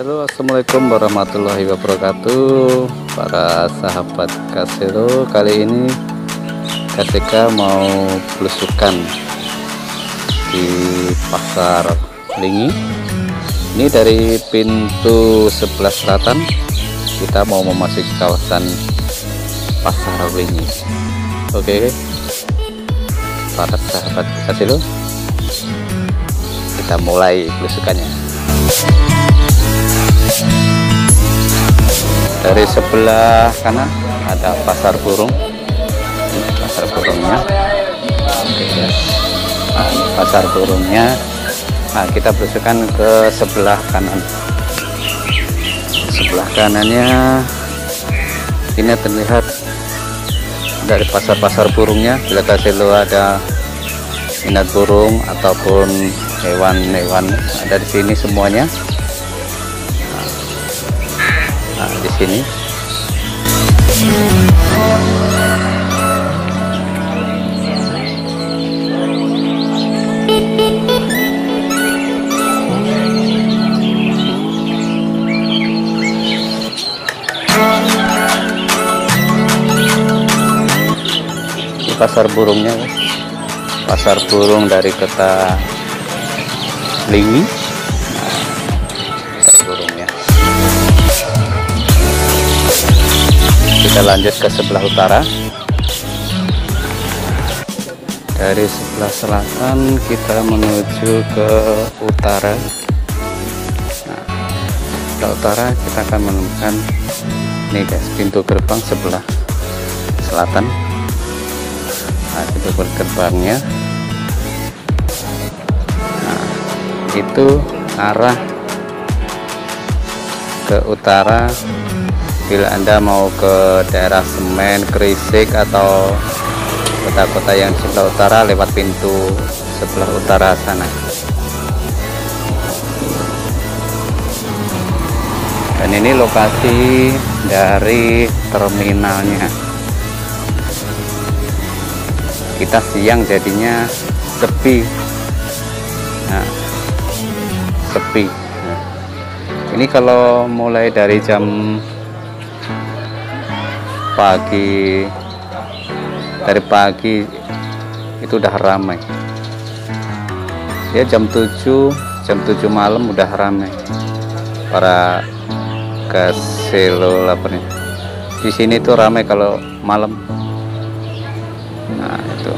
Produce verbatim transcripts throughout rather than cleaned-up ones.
Halo, assalamualaikum warahmatullahi wabarakatuh, para sahabat Kaselo. Kali ini K C K mau belusukan di Pasar Lingi. Ini dari pintu sebelah selatan, kita mau memasuki kawasan Pasar Lingi. Oke, para sahabat Kaselo, kita mulai belusukannya. Dari sebelah kanan ada pasar burung. Ini pasar burungnya. Oke, ya. Nah, pasar burungnya. Nah, kita belusukan ke sebelah kanan. Sebelah kanannya ini terlihat dari pasar-pasar burungnya. Bila Kaselo ada minat burung ataupun hewan-hewan, ada di sini semuanya. Nah, di sini di pasar burungnya, guys. Pasar burung dari kota Lingi. Pasar burungnya. Kita lanjut ke sebelah utara. Dari sebelah selatan kita menuju ke utara. Nah, ke utara kita akan menemukan ini, guys, pintu gerbang sebelah selatan. Nah, pintu gerbangnya. Nah, itu arah ke utara. Bila Anda mau ke daerah Semen, Krisik, atau kota-kota yang sebelah utara, lewat pintu sebelah utara sana. Dan ini lokasi dari terminalnya. Kita siang jadinya sepi. Nah, sepi. Nah, ini kalau mulai dari jam pagi, dari pagi itu udah ramai ya. Jam tujuh jam tujuh malam udah ramai para Kaselo lapernya. Di sini tuh ramai kalau malam. Nah, itu.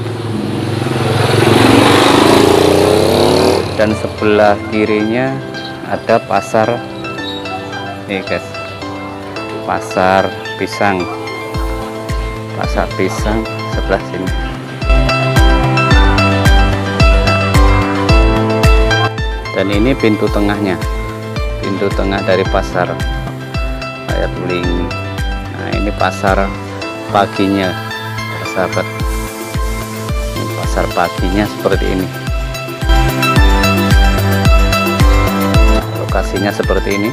Dan sebelah kirinya ada pasar nih, guys, pasar pisang. Pasar pisang sebelah sini. Dan ini pintu tengahnya, pintu tengah dari pasar Rakyat Lingi. Nah, ini pasar paginya, sahabat. Ini pasar paginya seperti ini. Lokasinya seperti ini.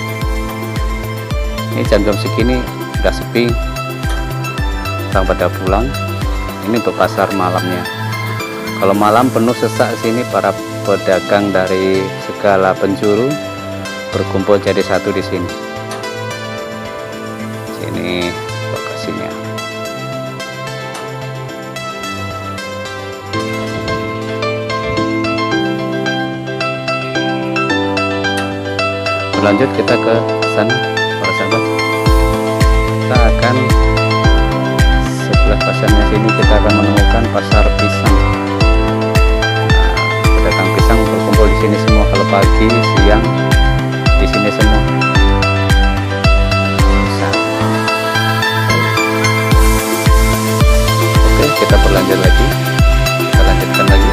Ini jam-jam segini udah sepi, orang pada pulang. Ini untuk pasar malamnya. Kalau malam penuh sesak sini, para pedagang dari segala penjuru berkumpul jadi satu di sini. Sini lokasinya. Berlanjut kita ke sana, para sahabat. Kita akan sebelah pasarnya sini, kita akan menemukan pasar pisang. Nah, pedagang pisang berkumpul di sini semua. Kalau pagi, siang, di sini semua. Pisang. Oke, kita berlanjut lagi. Kita lanjutkan lagi.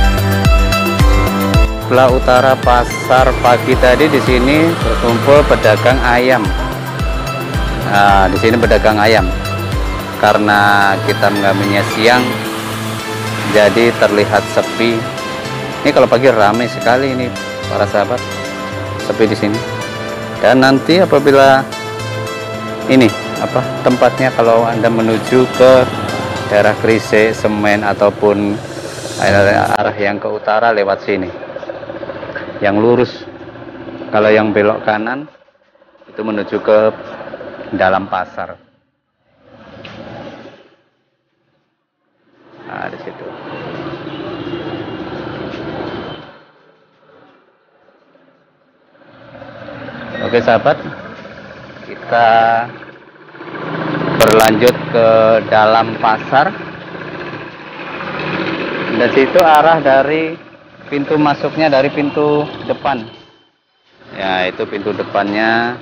Sebelah utara pasar pagi tadi, di sini berkumpul pedagang ayam. Nah, di sini pedagang ayam. Karena kita mengambilnya siang, jadi terlihat sepi. Ini kalau pagi ramai sekali ini, para sahabat, sepi di sini. Dan nanti apabila ini apa tempatnya, kalau Anda menuju ke daerah Krisik, Semen, ataupun arah yang ke utara, lewat sini, yang lurus. Kalau yang belok kanan itu menuju ke dalam pasar. Nah, di situ. Oke sahabat, kita berlanjut ke dalam pasar. Dan situ arah dari pintu masuknya dari pintu depan. Ya, itu pintu depannya.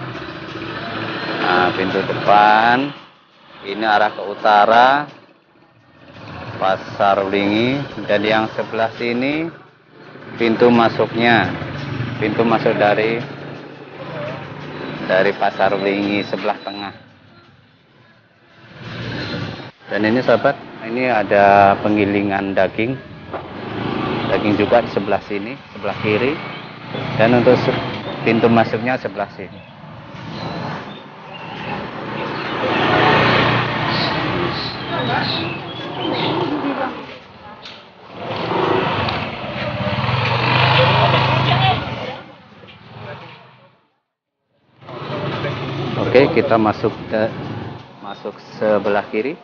Nah, pintu depan. Ini arah ke utara. Pasar Wlingi. Dan yang sebelah sini pintu masuknya. Pintu masuk dari dari Pasar Wlingi sebelah tengah. Dan ini sahabat, ini ada penggilingan daging. Daging juga di sebelah sini, sebelah kiri. Dan untuk pintu masuknya sebelah sini. Oke, kita masuk ke masuk sebelah kiri.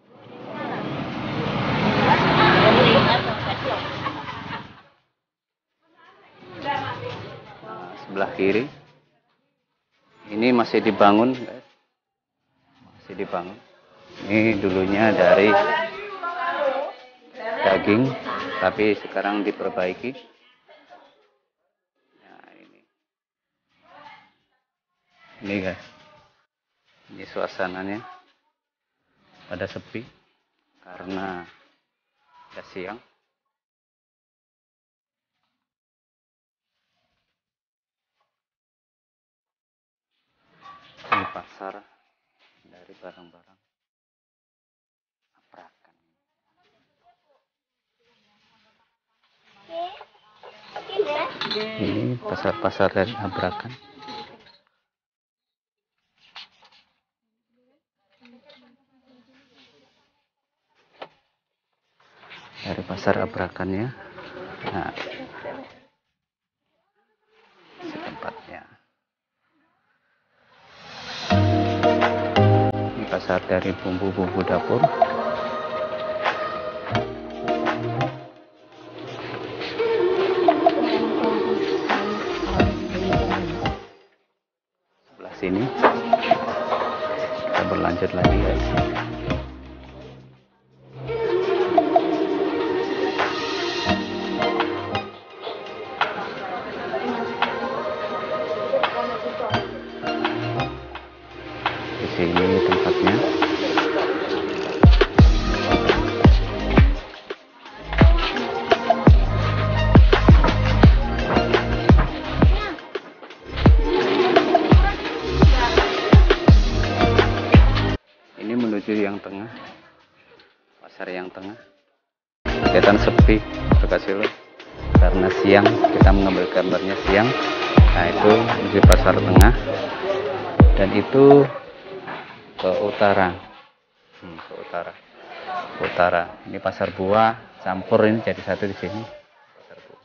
Sebelah kiri ini masih dibangun, guys. Masih dibangun. Ini dulunya dari daging, tapi sekarang diperbaiki. Nah, ini ini guys, ini suasananya pada sepi karena udah siang. Ini pasar dari barang-barang aprakan. Ini pasar-pasar dari abrakan. Dari pasar abrakannya. Nah, di tempatnya. Pasar dari bumbu-bumbu dapur. Sebelah sini kita berlanjut lagi guys. Di sini tempatnya. Ini menuju yang tengah, pasar yang tengah. Kelihatan sepi, kasih lo. Karena siang, kita mengambil gambarnya siang. Nah itu menuju pasar tengah. Dan itu ke utara, hmm, ke utara, ke utara. Ini pasar buah campur ini jadi satu di sini. Pasar buah.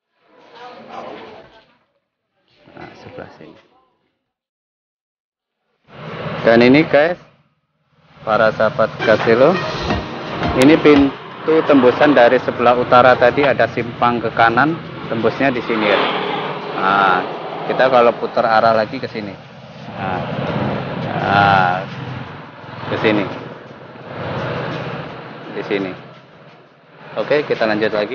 Nah sebelah sini. Dan ini guys, para sahabat Kasilo, ini pintu tembusan dari sebelah utara tadi ada simpang ke kanan, tembusnya di sini ya. Nah, kita kalau putar arah lagi ke sini. Nah, nah ke sini. Di sini. Oke, kita lanjut lagi.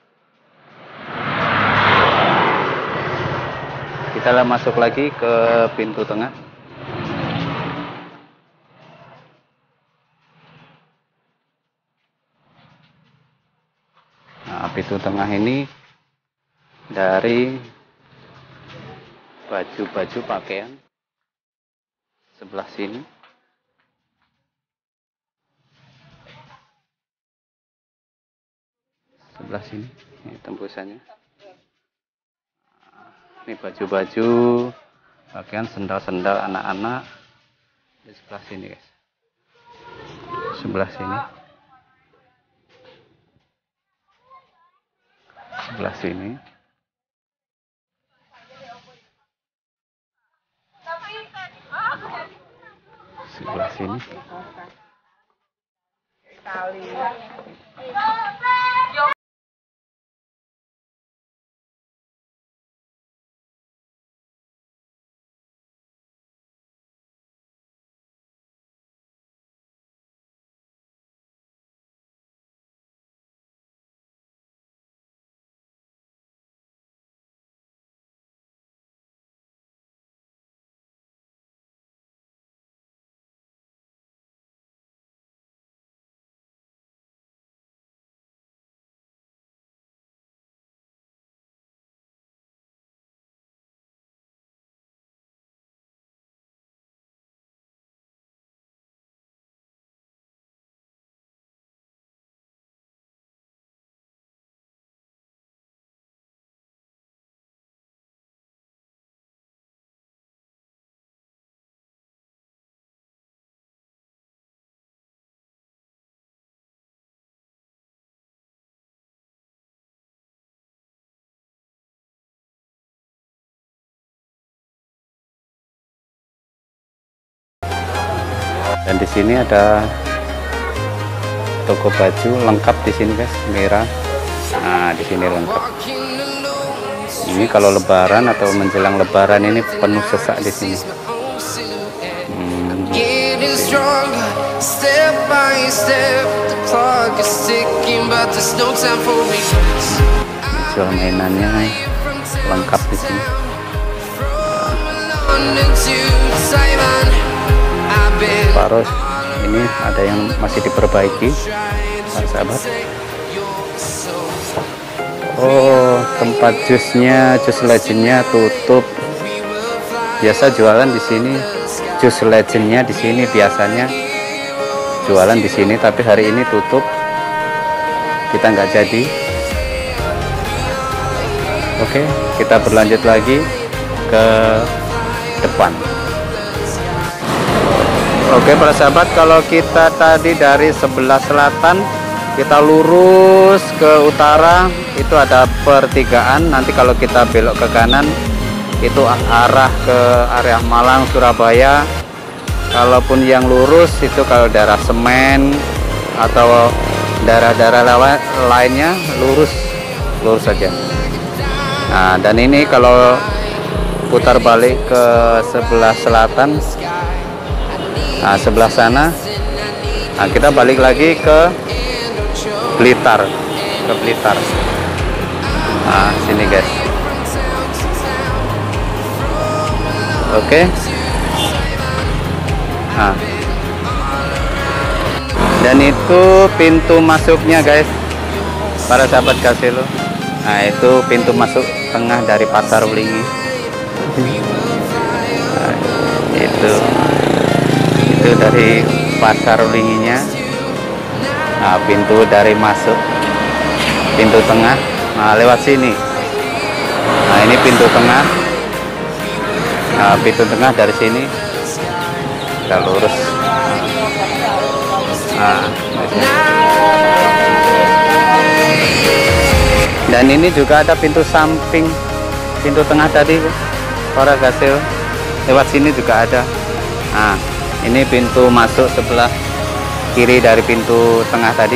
Kita masuk lagi ke pintu tengah. Nah, pintu tengah ini dari baju-baju pakaian sebelah sini. Sebelah sini, ini tembusannya. Ini baju-baju pakaian, sendal-sendal anak-anak di sebelah sini guys. Sebelah sini. Sebelah sini. sebelah sini. Dan di sini ada toko baju lengkap di sini guys, merah. Nah, di sini lengkap. Ini kalau lebaran atau menjelang lebaran ini penuh sesak di sini. Hmm. Jual mainannya lengkap di sini. Paros ini ada yang masih diperbaiki, para sahabat. Oh, tempat jusnya, jus legendnya tutup. Biasa jualan di sini, jus legendnya di sini biasanya jualan di sini, tapi hari ini tutup. Kita nggak jadi. Oke, kita berlanjut lagi ke depan. Oke para sahabat, kalau kita tadi dari sebelah selatan kita lurus ke utara, itu ada pertigaan. Nanti kalau kita belok ke kanan itu arah ke area Malang, Surabaya. Kalaupun yang lurus itu kalau daerah Semen atau daerah-daerah lainnya lurus lurus saja. Nah, dan ini kalau putar balik ke sebelah selatan, nah sebelah sana, nah kita balik lagi ke Blitar, ke Blitar. Nah sini guys. Oke. Nah, dan itu pintu masuknya guys, para sahabat Kaselo. Nah itu pintu masuk tengah dari Pasar Ulingi. Nah, itu itu dari Pasar Ulinginya. Nah pintu dari masuk, pintu tengah, nah lewat sini. Nah ini pintu tengah. Nah pintu tengah dari sini kita lurus. Nah, dan ini juga ada pintu samping, pintu tengah tadi para gasil, lewat sini juga ada. Nah ini pintu masuk sebelah kiri dari pintu tengah tadi.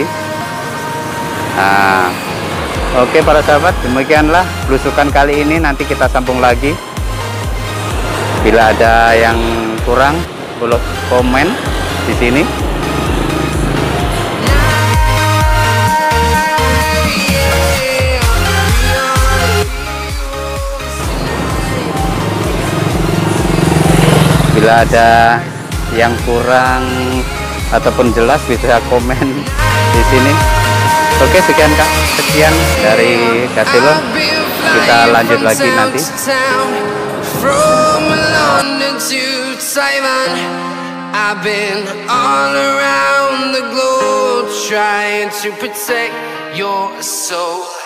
Nah, oke para sahabat, demikianlah belusukan kali ini. Nanti kita sambung lagi. Bila ada yang kurang, boleh komen di sini. Bila ada yang kurang ataupun jelas bisa komen di sini. Oke, sekian Kak, sekian dari Kaselo. Kita lanjut lagi nanti. I've been all around the globe trying to protect your soul.